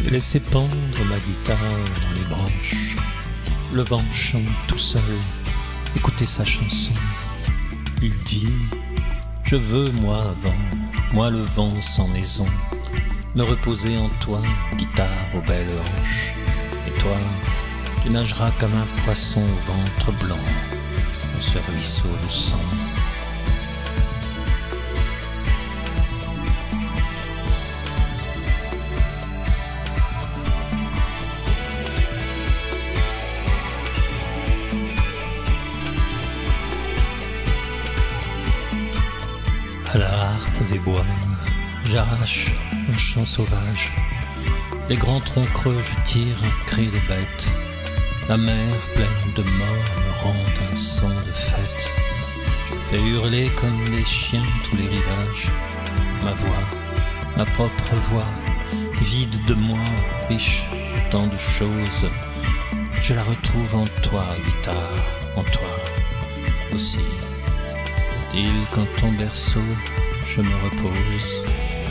J'ai laissé pendre ma guitare dans les branches. Le vent chante tout seul, écoutez sa chanson. Il dit, je veux moi vent, moi le vent sans maison, me reposer en toi, guitare aux belles hanches. Et toi, tu nageras comme un poisson au ventre blanc, dans ce ruisseau de sang. À la harpe des bois, j'arrache un chant sauvage. Les grands troncs creux, je tire un cri de bête. La mer pleine de morts me rend un son de fête. Je fais hurler comme les chiens tous les rivages. Ma voix, ma propre voix, vide de moi, riche de tant de choses. Je la retrouve en toi, guitare, en toi aussi. Île quand ton berceau, je me repose.